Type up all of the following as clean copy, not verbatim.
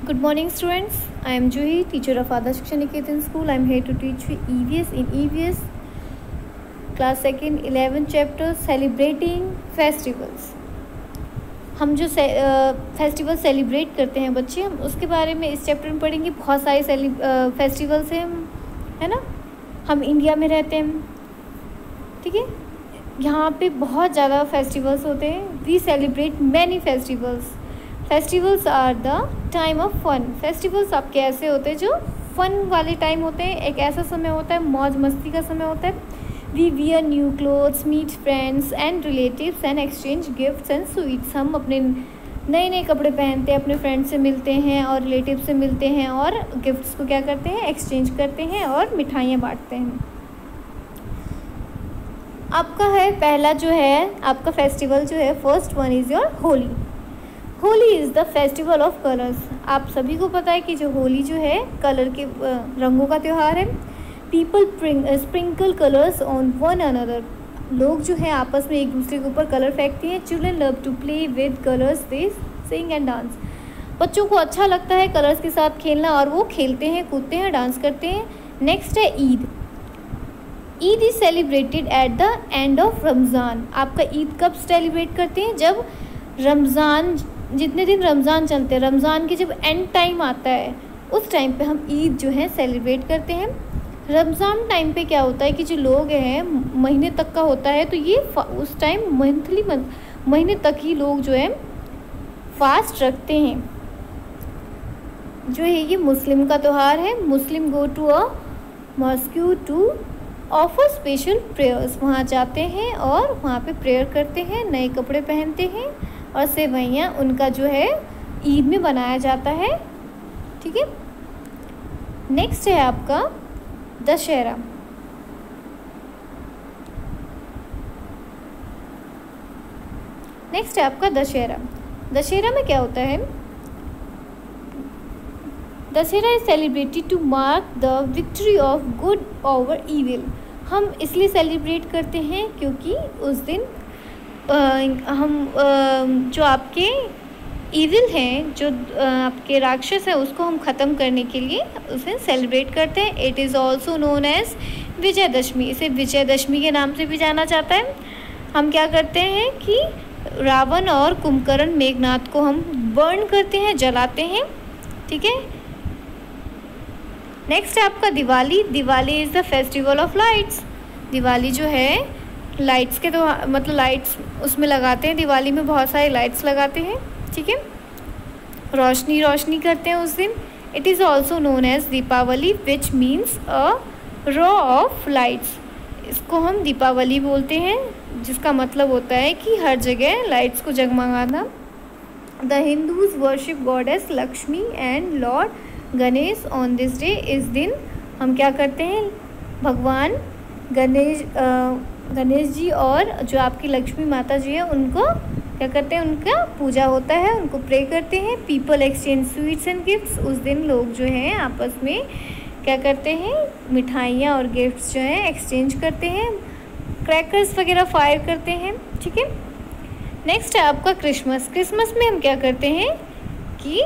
Good morning, students. I am Juhi, teacher of Adarsh Shiksha Niketan School. I am here to teach you EVS in EVS class 2nd 11th chapter celebrating festivals. हम जो festival celebrate करते हैं बच्चे, हम उसके बारे में इस चैप्टर में पढ़ेंगे। बहुत सारे फेस्टिवल्स हैं, है ना। हम इंडिया में रहते हैं, ठीक है। यहाँ पे बहुत ज़्यादा फेस्टिवल्स होते हैं। We celebrate many festivals. Festivals are the time of fun. Festivals आपके ऐसे होते हैं जो फ़न वाले टाइम होते हैं। एक ऐसा समय होता है, मौज मस्ती का समय होता है। We wear new clothes, meet friends and relatives and exchange gifts and sweets. हम अपने नए नए कपड़े पहनते हैं, अपने फ्रेंड्स से मिलते हैं और रिलेटिव से मिलते हैं और गिफ्ट्स को क्या करते हैं, एक्सचेंज करते हैं और मिठाइयाँ बांटते हैं। आपका है पहला जो है आपका फेस्टिवल जो है, first one is your Holi. Holi is the festival of colours. आप सभी को पता है कि जो होली जो है कलर के रंगों का त्यौहार है। People sprinkle colours on one another. लोग जो है आपस में एक दूसरे के ऊपर कलर फेंकते हैं। Children love to play with colours, they sing and dance. बच्चों को अच्छा लगता है कलर्स के साथ खेलना और वो खेलते हैं, कूदते हैं, डांस करते हैं। नेक्स्ट है Eid. Eid is celebrated at the end of Ramzan. आपका ईद कब सेलिब्रेट करते हैं? जब रमज़ान, जितने दिन रमज़ान चलते हैं, रमज़ान के जब एंड टाइम आता है उस टाइम पे हम ईद जो है सेलिब्रेट करते हैं। रमज़ान टाइम पे क्या होता है कि जो लोग हैं महीने तक का होता है, तो ये उस टाइम महीने तक ही लोग जो है फास्ट रखते हैं। जो है ये मुस्लिम का त्यौहार है। Muslim go to a mosque to offer special prayers. वहाँ जाते हैं और वहाँ पे प्रेयर करते हैं, नए कपड़े पहनते हैं और सेवइयाँ उनका जो है ईद में बनाया जाता है, ठीक है। नेक्स्ट है आपका दशहरा। नेक्स्ट है आपका दशहरा। दशहरा में क्या होता है? Dussehra is celebrated to mark the victory of good over evil. हम इसलिए सेलिब्रेट करते हैं क्योंकि उस दिन हम जो आपके इविल हैं, जो आपके राक्षस हैं, उसको हम ख़त्म करने के लिए उसे सेलिब्रेट करते हैं। It is also known as Vijayadashami. इसे विजयदशमी के नाम से भी जाना जाता है। हम क्या करते हैं कि रावण और कुंभकर्ण मेघनाथ को हम बर्न करते हैं, जलाते हैं, ठीक है। नेक्स्ट है आपका Diwali. Diwali is the festival of lights. Diwali जो है लाइट्स के, तो मतलब लाइट्स उसमें लगाते हैं। दिवाली में बहुत सारी लाइट्स लगाते हैं, ठीक है। रोशनी करते हैं उस दिन। It is also known as Deepawali which means a row of lights. इसको हम दीपावली बोलते हैं, जिसका मतलब होता है कि हर जगह लाइट्स को जगमगाना। The Hindus worship goddess Lakshmi and lord Ganesh on this day. इस दिन हम क्या करते हैं, भगवान गणेश जी और जो आपकी लक्ष्मी माता जी है उनको क्या करते हैं, उनका पूजा होता है, उनको प्रे करते हैं। People exchange sweets and gifts. उस दिन लोग जो हैं आपस में क्या करते हैं, मिठाइयाँ और गिफ्ट्स जो हैं एक्सचेंज करते हैं। क्रैकर्स वगैरह फायर करते हैं, ठीक है। नेक्स्ट है आपका क्रिसमस। क्रिसमस में हम क्या करते हैं कि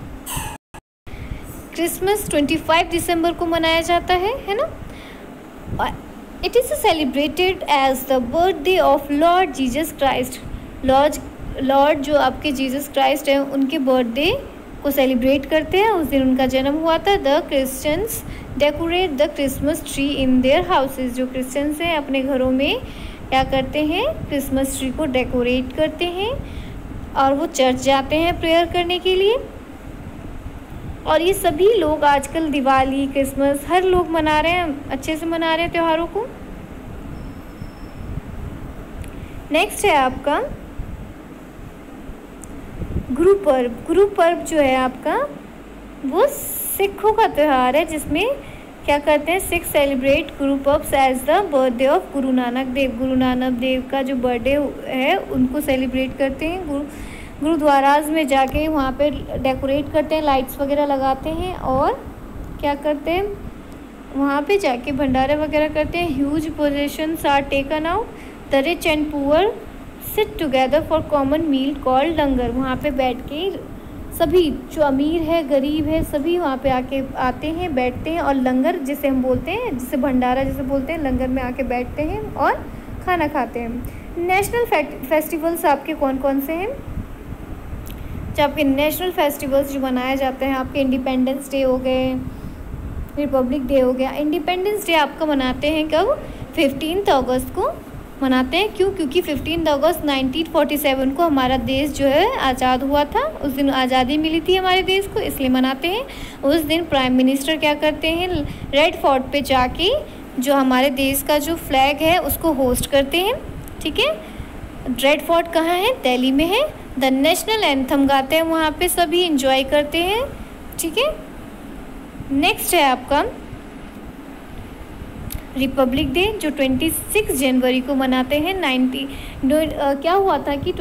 क्रिसमस 25 दिसंबर को मनाया जाता है ना। It is celebrated as the birthday of lord Jesus Christ. Lord जो आपके जीसस क्राइस्ट हैं उनके बर्थडे को सेलिब्रेट करते हैं। उस दिन उनका जन्म हुआ था। The Christians decorate the Christmas tree in their houses. जो क्रिश्चियंस हैं अपने घरों में क्या करते हैं, क्रिसमस ट्री को डेकोरेट करते हैं और वो चर्च जाते हैं प्रेयर करने के लिए। और ये सभी लोग आजकल दिवाली, क्रिसमस हर लोग मना रहे हैं, अच्छे से मना रहे हैं त्योहारों को। नेक्स्ट है आपका गुरु पर्व। गुरु पर्व जो है आपका वो सिखों का त्यौहार है, जिसमें क्या करते हैं, Sikh celebrate Guru Parv as the birthday of Guru Nanak Dev. Guru Nanak Dev का जो बर्थडे है उनको सेलिब्रेट करते हैं। गुरुद्वाराज में जाके वहाँ पे डेकोरेट करते हैं, लाइट्स वगैरह लगाते हैं और क्या करते हैं, वहाँ पे जाके भंडारे वगैरह करते हैं। Huge processions are taken out. The rich and poor sit together for common meal called langar. वहाँ पे बैठ के सभी जो अमीर है गरीब है सभी वहाँ पे आते हैं, बैठते हैं और लंगर जिसे हम बोलते हैं, जिसे भंडारा जिसे बोलते हैं, लंगर में आके बैठते हैं और खाना खाते हैं। नेशनल फेस्टिवल्स आपके कौन कौन से हैं? जो आपके नेशनल फेस्टिवल्स जो मनाए जाते हैं, आपके इंडिपेंडेंस डे हो गए, रिपब्लिक डे हो गया। इंडिपेंडेंस डे आपका मनाते हैं कब? 15 अगस्त को मनाते हैं। क्यों? क्योंकि 15 अगस्त 1947 को हमारा देश जो है आज़ाद हुआ था। उस दिन आज़ादी मिली थी हमारे देश को, इसलिए मनाते हैं। उस दिन प्राइम मिनिस्टर क्या करते हैं? रेड फोर्ट पे जाके जो हमारे देश का जो फ्लैग है उसको होस्ट करते हैं। ठीक है, रेड फोर्ट कहाँ है? दिल्ली में है। द नेशनल एंथम गाते हैं वहाँ पे, सभी इंजॉय करते हैं। ठीक है, नेक्स्ट है आपका रिपब्लिक डे जो 26 जनवरी को मनाते हैं। क्या हुआ था कि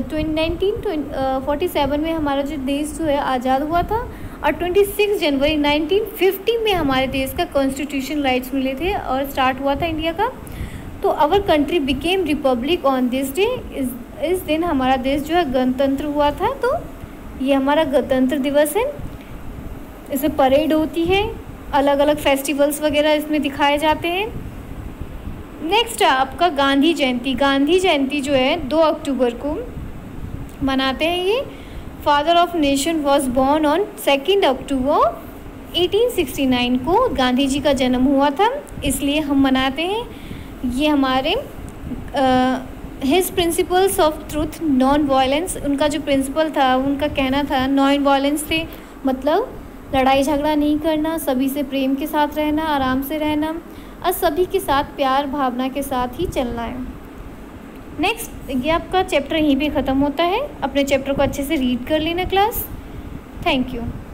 1947 में हमारा जो देश जो है आज़ाद हुआ था और 26 जनवरी 1950 में हमारे देश का कॉन्स्टिट्यूशन राइट्स मिले थे और स्टार्ट हुआ था इंडिया का। तो our country became republic on this day. इस दिन हमारा देश जो है गणतंत्र हुआ था। तो ये हमारा गणतंत्र दिवस है। इसमें परेड होती है, अलग अलग फेस्टिवल्स वगैरह इसमें दिखाए जाते हैं। नेक्स्ट है आपका गांधी जयंती। गांधी जयंती जो है 2 अक्टूबर को मनाते हैं। ये father of nation was born on 2 October 1869 को गांधी जी का जन्म हुआ था, इसलिए हम मनाते हैं। ये हमारे his principles of truth non violence, उनका जो प्रिंसिपल था, उनका कहना था नॉन वायलेंस थे, मतलब लड़ाई झगड़ा नहीं करना, सभी से प्रेम के साथ रहना, आराम से रहना और सभी के साथ प्यार भावना के साथ ही चलना है। नेक्स्ट, ये आपका चैप्टर यहीं पे ख़त्म होता है। अपने चैप्टर को अच्छे से रीड कर लेना क्लास। Thank you.